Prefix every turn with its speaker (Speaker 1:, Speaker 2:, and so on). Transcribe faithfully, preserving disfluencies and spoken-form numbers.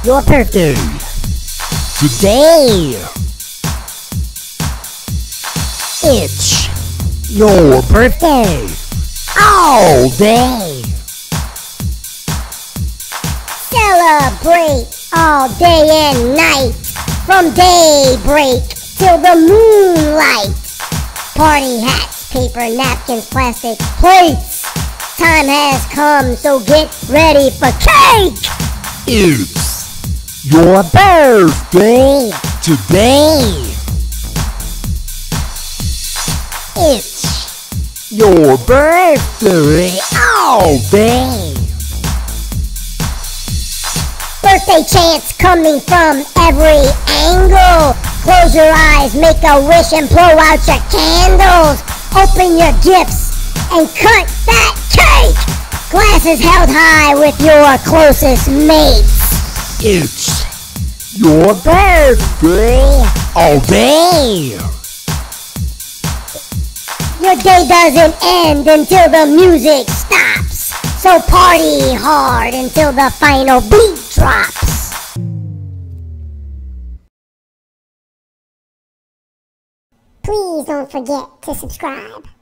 Speaker 1: your birthday. Today, it's your birthday all day. Celebrate all day and night, from daybreak till the moonlight. Party hats, paper napkins, plastic plates. Time has come, so get ready for cake. It's your birthday today. It's your birthday all day. Birthday chants coming from every angle. Close your eyes, make a wish, and blow out your candles. Open your gifts and cut that cake. Glasses held high with your closest mates. It's your birthday all day. Your day doesn't end until the music stops. So party hard until the final beat drops. Please don't forget to subscribe.